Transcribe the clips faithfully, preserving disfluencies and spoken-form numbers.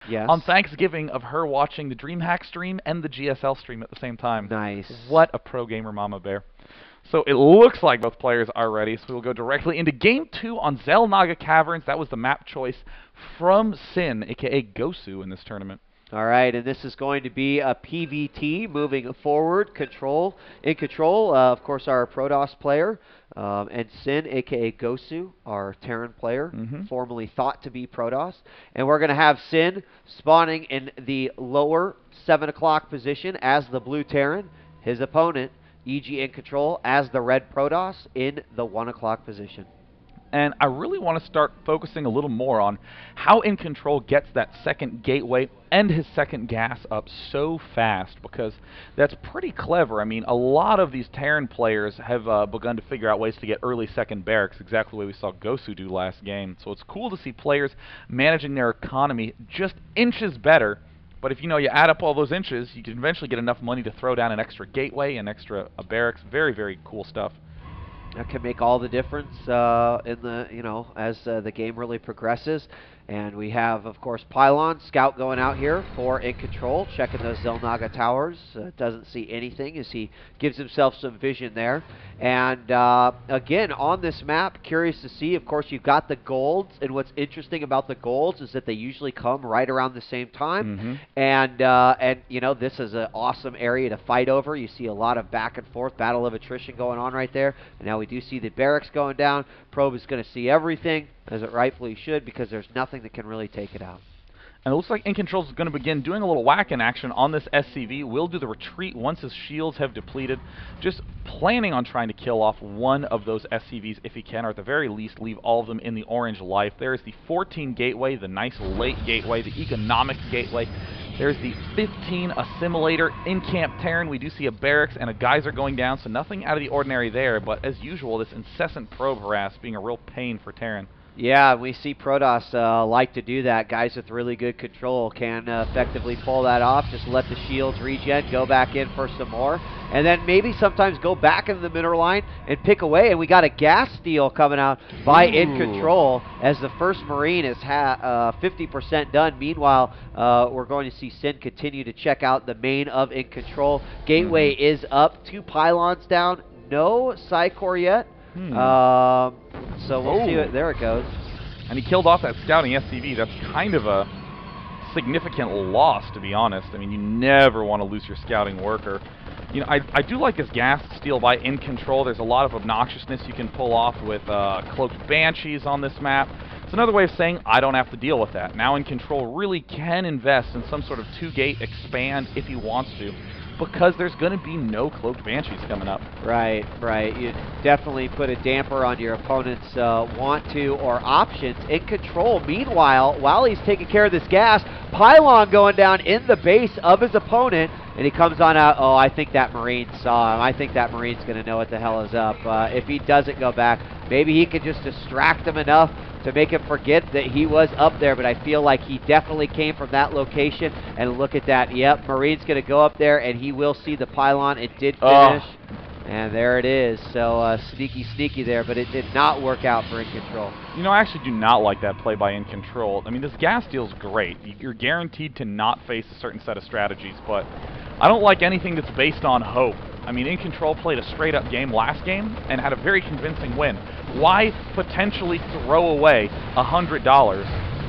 Yes. on Thanksgiving of her watching the DreamHack stream and the G S L stream at the same time. Nice. What a pro gamer, Mama Bear. So it looks like both players are ready, so we'll go directly into Game two on Xel'Naga Caverns. That was the map choice from Sin, a k a. Gosu, in this tournament. All right, and this is going to be a P V T moving forward. Control in control, uh, of course, our Protoss player, um, and Sin, a k a. Gosu, our Terran player, Mm-hmm. formerly thought to be Protoss. And we're going to have Sin spawning in the lower seven o'clock position as the blue Terran. His opponent, E G in control, as the red Protoss in the one o'clock position. And I really want to start focusing a little more on how In Control gets that second gateway and his second gas up so fast, because that's pretty clever. I mean, a lot of these Terran players have uh, begun to figure out ways to get early second barracks, exactly the way we saw Gosu do last game. So it's cool to see players managing their economy just inches better. But if you know you add up all those inches, you can eventually get enough money to throw down an extra gateway and extra a barracks. Very, very cool stuff. That can make all the difference uh, in the, you know, as uh, the game really progresses. And we have, of course, Pylon Scout going out here for In Control, checking those Xel'Naga towers. Uh, doesn't see anything as he gives himself some vision there. And uh, again, on this map, curious to see, of course, you've got the golds. And what's interesting about the golds is that they usually come right around the same time. Mm-hmm. And, uh, and, you know, this is an awesome area to fight over. You see a lot of back and forth, battle of attrition going on right there. And now we do see the barracks going down. Probe is going to see everything, as it rightfully should, because there's nothing that can really take it out. And it looks like In Control is going to begin doing a little whack in action on this S C V. Will do the retreat once his shields have depleted. Just planning on trying to kill off one of those S C Vs if he can, or at the very least leave all of them in the orange life. There is the fourteen gateway, the nice late gateway, the economic gateway. There's the fifteen assimilator in Camp Terran. We do see a barracks and a geyser going down, so nothing out of the ordinary there. But as usual, this incessant probe harass being a real pain for Terran. Yeah, we see Protoss uh, like to do that. Guys with really good control can uh, effectively pull that off. Just let the shields regen, go back in for some more, and then maybe sometimes go back into the middle line and pick away. And we got a gas steal coming out by Ooh. In Control as the first Marine is ha uh, fifty percent done. Meanwhile, uh, we're going to see Sin continue to check out the main of In Control. Gateway mm-hmm. is up, two pylons down, no Psycor yet. Hmm. Um, so we'll oh. see what, there it goes. And he killed off that scouting S C V. That's kind of a significant loss, to be honest. I mean, you never want to lose your scouting worker. You know, I, I do like this gas steal by In Control. There's a lot of obnoxiousness you can pull off with uh, Cloaked Banshees on this map. It's another way of saying I don't have to deal with that. Now In Control really can invest in some sort of two-gate expand if he wants to, because there's going to be no Cloaked Banshees coming up. Right, right. You definitely put a damper on your opponent's uh, want to or options. In Control, meanwhile, while he's taking care of this gas, Pylon going down in the base of his opponent, and he comes on out. Oh, I think that Marine saw him. I think that Marine's going to know what the hell is up. Uh, if he doesn't go back, maybe he could just distract him enough to make him forget that he was up there, but I feel like he definitely came from that location. And look at that. Yep, Marine's going to go up there, and he will see the pylon. It did finish, oh. and there it is. So uh, sneaky, sneaky there, but it did not work out for In Control. You know, I actually do not like that play by In Control. I mean, this gas deal's great. You're guaranteed to not face a certain set of strategies, but I don't like anything that's based on hope. I mean, In Control played a straight-up game last game and had a very convincing win. Why potentially throw away one hundred dollars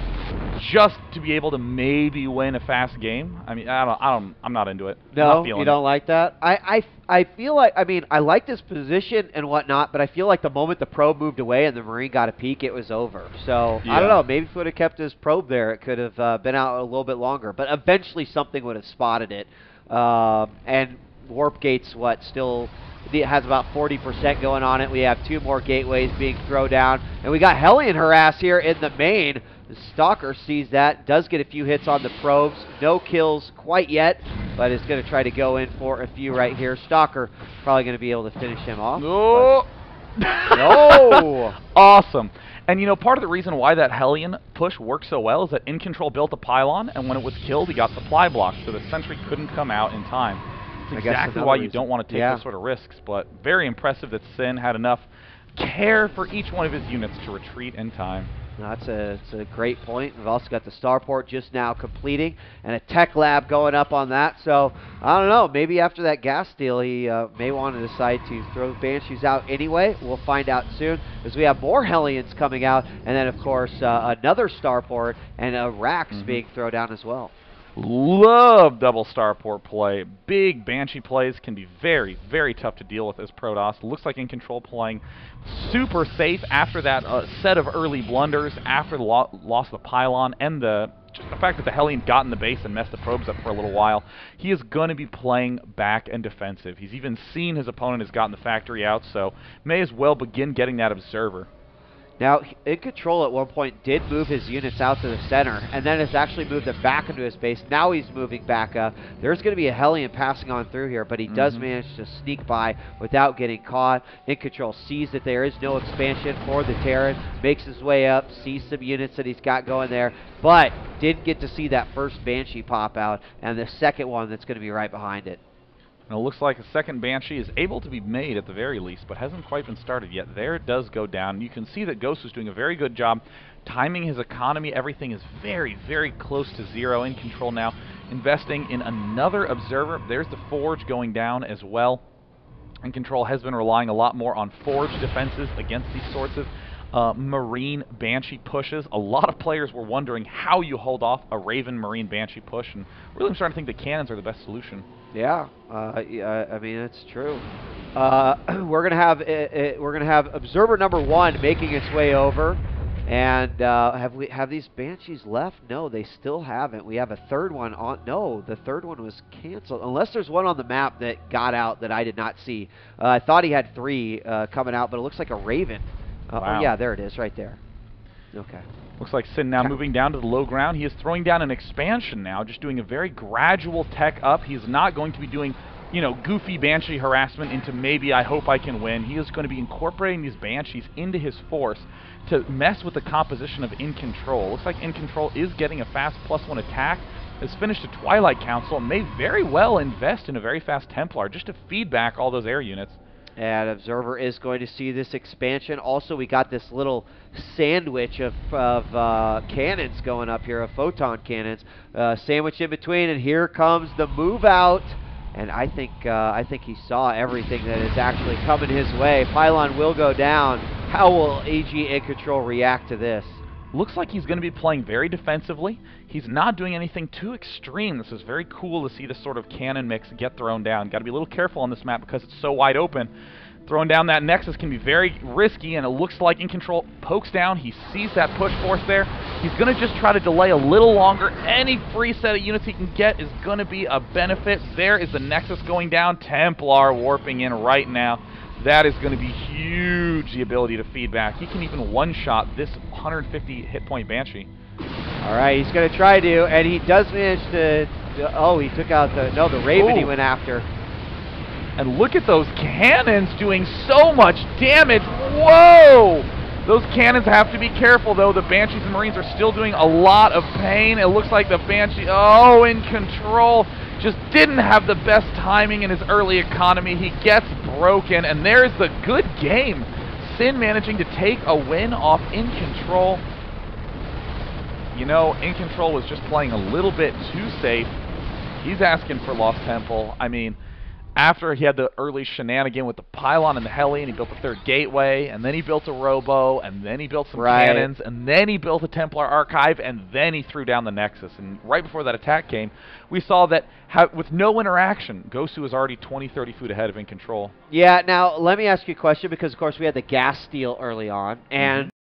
just to be able to maybe win a fast game? I mean, I don't, I don't, I'm not into it. No, you don't it. like that? I, I, I feel like, I mean, I like this position and whatnot, but I feel like the moment the probe moved away and the Marine got a peek, it was over. So, yeah. I don't know, maybe if he would have kept his probe there, it could have uh, been out a little bit longer. But eventually something would have spotted it. Uh, and Warp Gate's what, still... It has about forty percent going on it. We have two more gateways being thrown down. And we got Hellion harass here in the main. The Stalker sees that, does get a few hits on the probes. No kills quite yet, but is going to try to go in for a few right here. Stalker probably going to be able to finish him off. No! No! Awesome. And you know, part of the reason why that Hellion push worked so well is that In Control built a pylon, and when it was killed, he got supply blocks, so the sentry couldn't come out in time. That's exactly why you reason. don't want to take yeah. those sort of risks, but very impressive that Sin had enough care for each one of his units to retreat in time. No, that's a, it's a great point. We've also got the starport just now completing and a tech lab going up on that. So, I don't know. Maybe after that gas deal, he uh, may want to decide to throw the Banshees out anyway. We'll find out soon as we have more Hellions coming out. And then, of course, uh, another starport and a Rax mm-hmm. being thrown down as well. Love double starport play. Big Banshee plays can be very, very tough to deal with as Protoss. Looks like In Control playing super safe after that uh, set of early blunders, after the lo loss of the pylon, and the just the fact that the Hellion got in the base and messed the probes up for a little while. He is going to be playing back and defensive. He's even seen his opponent has gotten the factory out, so may as well begin getting that observer. Now, In Control at one point did move his units out to the center, and then has actually moved them back into his base. Now he's moving back up. There's going to be a Hellion passing on through here, but he mm-hmm. does manage to sneak by without getting caught. In Control sees that there is no expansion for the Terran, makes his way up, sees some units that he's got going there, but didn't get to see that first Banshee pop out, and the second one that's going to be right behind it. And it looks like a second Banshee is able to be made at the very least, but hasn't quite been started yet. There it does go down. You can see that Ghost is doing a very good job timing his economy. Everything is very, very close to zero. In Control now, investing in another observer. There's the Forge going down as well. In Control has been relying a lot more on Forge defenses against these sorts of Uh, Marine Banshee pushes. A lot of players were wondering how you hold off a Raven Marine Banshee push, and really I'm starting to think the cannons are the best solution. Yeah, uh, yeah I mean it's true. Uh, we're gonna have it, it, we're gonna have observer number one making its way over, and uh, have we have these Banshees left? No, they still haven't. We have a third one on. No, the third one was canceled. Unless there's one on the map that got out that I did not see. Uh, I thought he had three uh, coming out, but it looks like a Raven. Uh, wow. Oh, yeah, there it is, right there. Okay. Looks like Sin now moving down to the low ground. He is throwing down an expansion now, just doing a very gradual tech up. He is not going to be doing, you know, goofy Banshee harassment into maybe I hope I can win. He is going to be incorporating these Banshees into his force to mess with the composition of In Control. Looks like In Control is getting a fast plus one attack. Has finished a Twilight Council and may very well invest in a very fast Templar just to feed back all those air units. And Observer is going to see this expansion. Also, we got this little sandwich of, of uh, cannons going up here, of photon cannons, uh, sandwiched in between. And here comes the move out. And I think uh, I think he saw everything that is actually coming his way. Pylon will go down. How will A G In Control react to this? Looks like he's going to be playing very defensively. He's not doing anything too extreme. This is very cool to see this sort of cannon mix get thrown down. Got to be a little careful on this map because it's so wide open. Throwing down that Nexus can be very risky, and it looks like In Control pokes down. He sees that push force there. He's going to just try to delay a little longer. Any free set of units he can get is going to be a benefit. There is the Nexus going down. Templar warping in right now. That is going to be huge, the ability to feedback. He can even one-shot this one hundred fifty hit point Banshee. All right, he's going to try to, and he does manage to, to oh, he took out the, no, the Raven Ooh. He went after. And look at those cannons doing so much damage. Whoa! Those cannons have to be careful, though. The Banshees and Marines are still doing a lot of pain. It looks like the Banshee, oh, In Control, just didn't have the best timing in his early economy. He gets broken, and there's the good game. Sin managing to take a win off In Control. You know, In Control was just playing a little bit too safe. He's asking for Lost Temple. I mean, after he had the early shenanigan with the pylon and the Hellion, he built the third gateway, and then he built a Robo, and then he built some right. cannons, and then he built a Templar Archive, and then he threw down the Nexus. And right before that attack came, we saw that ha with no interaction, Gosu was already twenty, thirty feet ahead of In Control. Yeah, now let me ask you a question, because of course we had the gas steal early on, and mm-hmm.